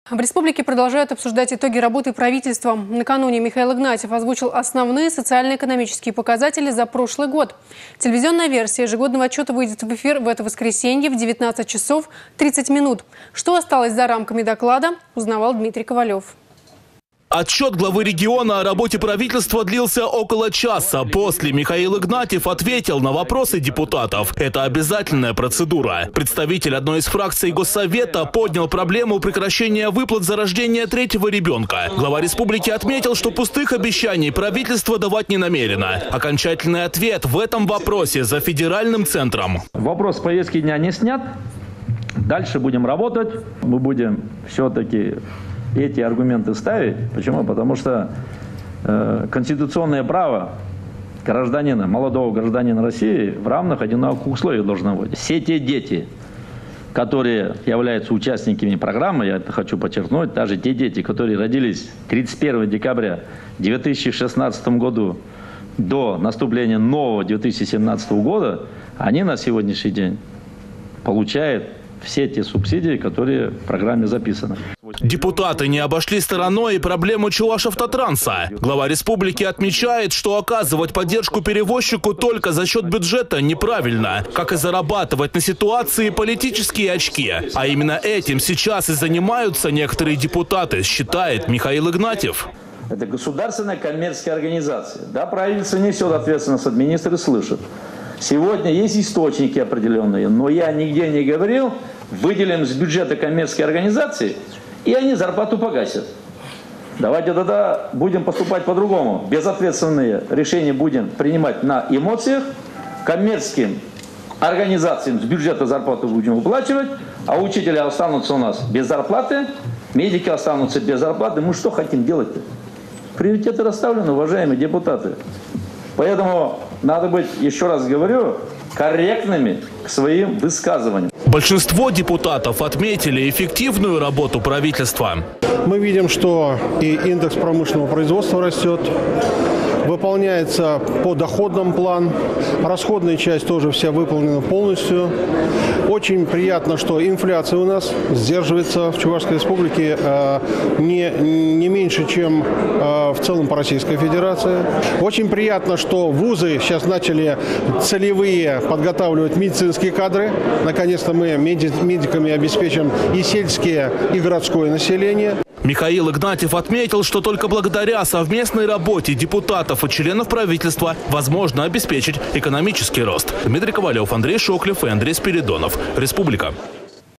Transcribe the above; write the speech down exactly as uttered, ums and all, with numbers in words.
В республике продолжают обсуждать итоги работы правительства. Накануне Михаил Игнатьев озвучил основные социально-экономические показатели за прошлый год. Телевизионная версия ежегодного отчета выйдет в эфир в это воскресенье в девятнадцать часов тридцать минут. Что осталось за рамками доклада, узнавал Дмитрий Ковалев. Отчет главы региона о работе правительства длился около часа. После Михаил Игнатьев ответил на вопросы депутатов. Это обязательная процедура. Представитель одной из фракций Госсовета поднял проблему прекращения выплат за рождение третьего ребенка. Глава республики отметил, что пустых обещаний правительство давать не намерено. Окончательный ответ в этом вопросе за федеральным центром. Вопрос повестки дня не снят. Дальше будем работать. Мы будем все-таки эти аргументы ставить. Почему? Потому что э, конституционное право гражданина, молодого гражданина России в равных одинаковых условиях должно быть. Все те дети, которые являются участниками программы, я это хочу подчеркнуть, даже те дети, которые родились тридцать первого декабря две тысячи шестнадцатого году до наступления нового две тысячи семнадцатого года, они на сегодняшний день получают все те субсидии, которые в программе записаны. Депутаты не обошли стороной и проблему Чувашавтотранса. Глава республики отмечает, что оказывать поддержку перевозчику только за счет бюджета неправильно, как и зарабатывать на ситуации политические очки. А именно этим сейчас и занимаются некоторые депутаты, считает Михаил Игнатьев. Это государственная коммерческая организация. Да, правительство несет ответственность, министры слышат. Сегодня есть источники определенные, но я нигде не говорил, выделим с бюджета коммерческой организации, и они зарплату погасят. Давайте тогда будем поступать по-другому. Безответственные решения будем принимать на эмоциях, коммерческим организациям с бюджета зарплату будем выплачивать, а учителя останутся у нас без зарплаты, медики останутся без зарплаты. Мы что хотим делать-то? Приоритеты расставлены, уважаемые депутаты. Поэтому надо быть, еще раз говорю, корректными к своим высказываниям. Большинство депутатов отметили эффективную работу правительства. Мы видим, что и индекс промышленного производства растет, выполняется по доходам план, расходная часть тоже вся выполнена полностью. Очень приятно, что инфляция у нас сдерживается в Чувашской республике э, не, не меньше, чем э, в целом по Российской Федерации. Очень приятно, что вузы сейчас начали целевые подготавливать медицинские кадры. Наконец-то мы меди, медиками обеспечим и сельское, и городское население. Михаил Игнатьев отметил, что только благодаря совместной работе депутатов и членов правительства возможно обеспечить экономический рост. Дмитрий Ковалев, Андрей Шоклев и Андрей Спиридонов. Республика.